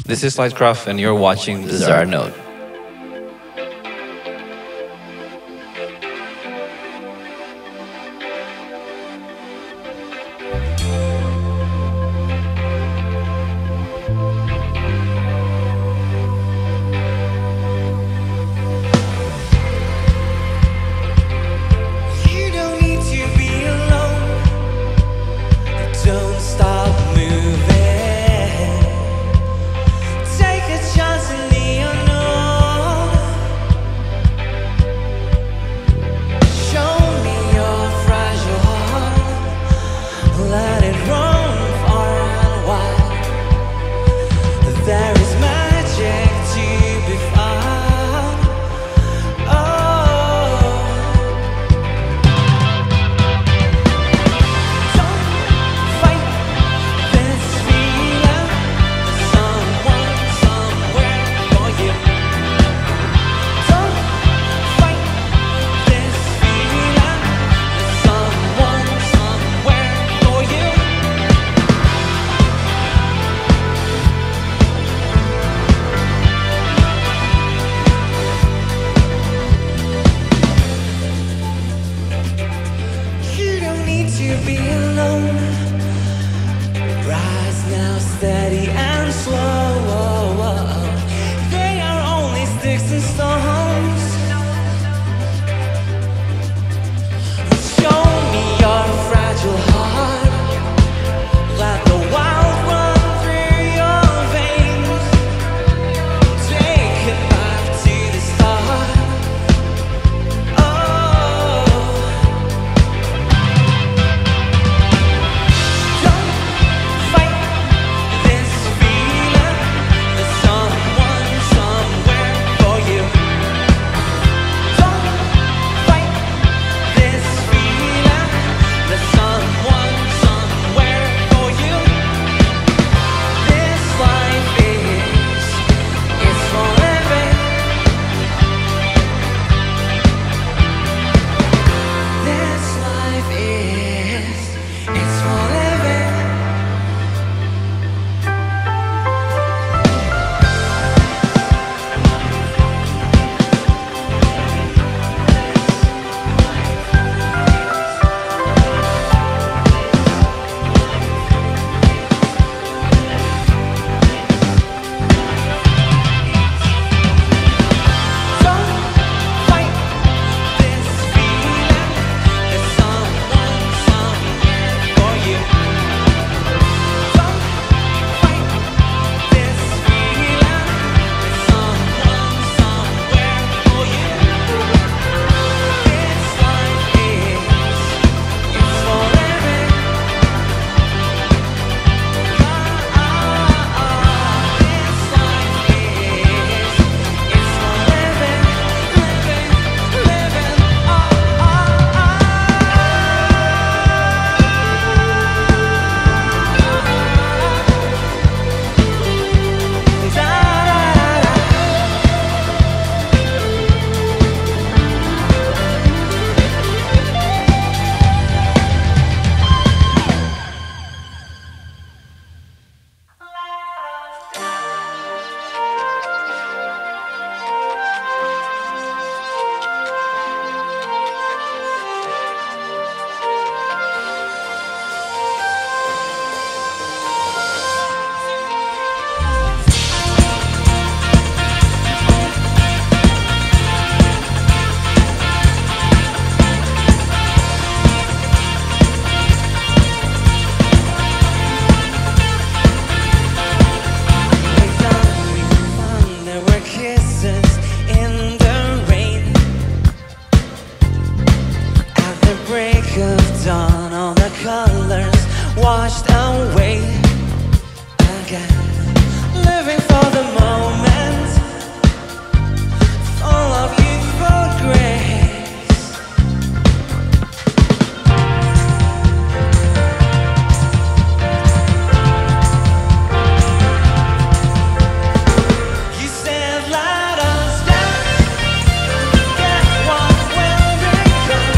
This is Lightcraft, and you're watching The Zara Note. You don't need to be alone. Don't stop moving. Take a chance in the unknown. Show me your fragile heart. Let it run far and wide. There is magic to be found. Oh, don't fight this feeling. There's someone somewhere for you. Don't fight this feeling. There's someone somewhere for you. You don't need to be alone. Rise now, steady and slow. They are only sticks and stones. Show me your fragile heart. Let the wild run through your veins. Take it back to the start. Oh, don't fight this feeling. There's someone somewhere for you. Don't fight this feeling. There's someone somewhere for you. This life is for living. This life is for living. Don't fight this feeling. There's someone somewhere for you. Don't fight this feeling. There's someone somewhere for you. This life is for living. This life is for living, living. There were kisses in the rain. At the break of dawn, all the colors washed away again. Living for the moment, full of youthful grace. You said, let us dance, get what will become.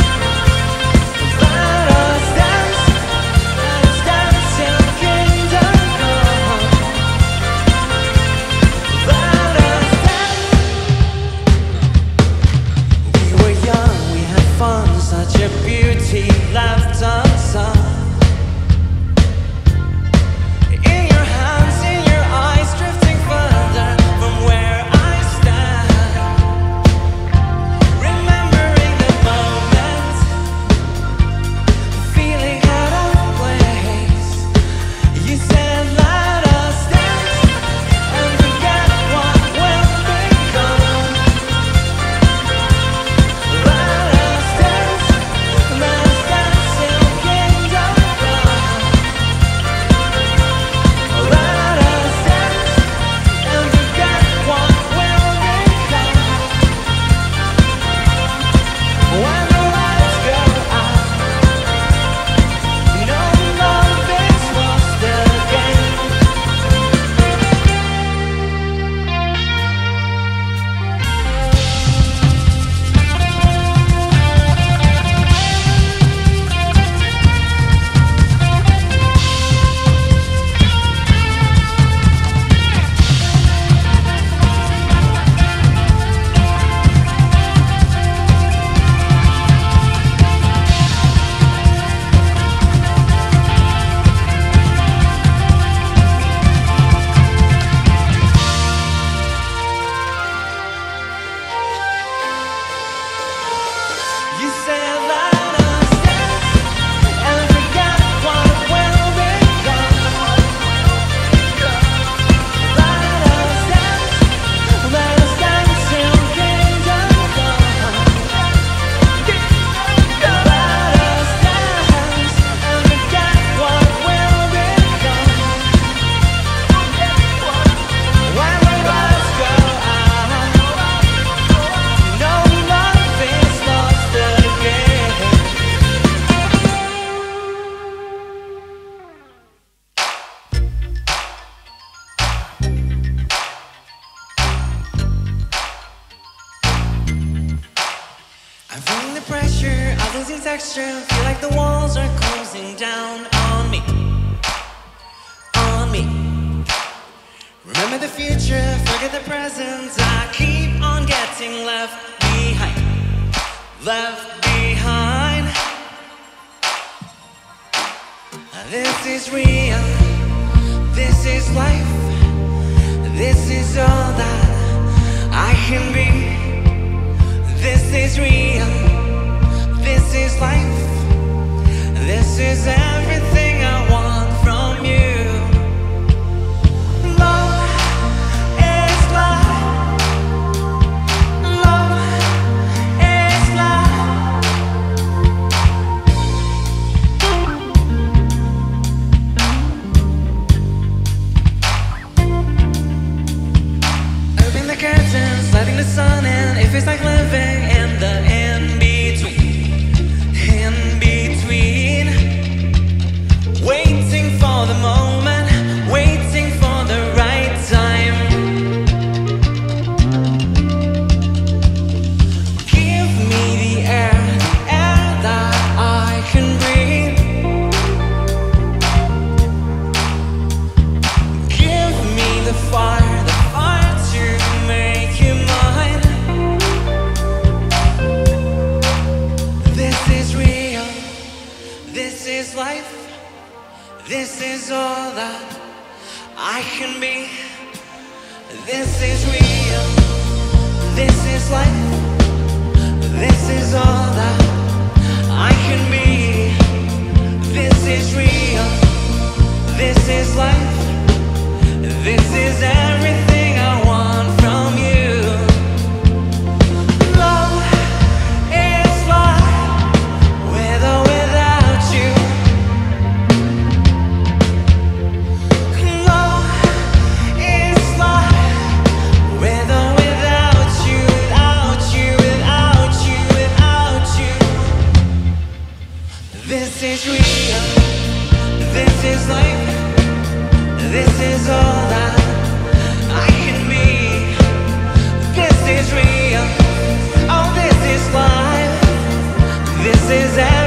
Let us dance till kingdom your beauty left unsung. In your hands, in your eyes, drifting further from where I stand. Remembering the moment, feeling out of place. You said let us dance and forget what will become. Let us dance till kingdom come. Let us dance and forget what will become. When the lights go out, no love is lost again. You said let us dance and forget what will become. Let us dance till kingdom come. Let us dance and forget what will become. When the lights go out, no love is lost again. I'm feeling the pressure of losing texture. Feel like the walls are closing down on me. On me. Remember the future, forget the present. I keep on getting left behind. Left behind. This is real. This is life. This is all that I can be. This is real. This is life. This is everything I want from you. Love is life. Love is life. Open the curtains, letting the sun in. It feels like living in the in-between. In-between. Waiting for the moment, waiting for the right time. Give me the air that I can breathe. Give me the fire to make you mine. This is real. This is life. This is all that I can be. This is real. This is life. This is all that I can be. This is real. This is life. This is everything I want from you. Love is life, with or without you. Love is life, with or without you, without you, without you, without you. This is real. This is life. This is all that I can be. This is real. Oh, this is life. This is everything.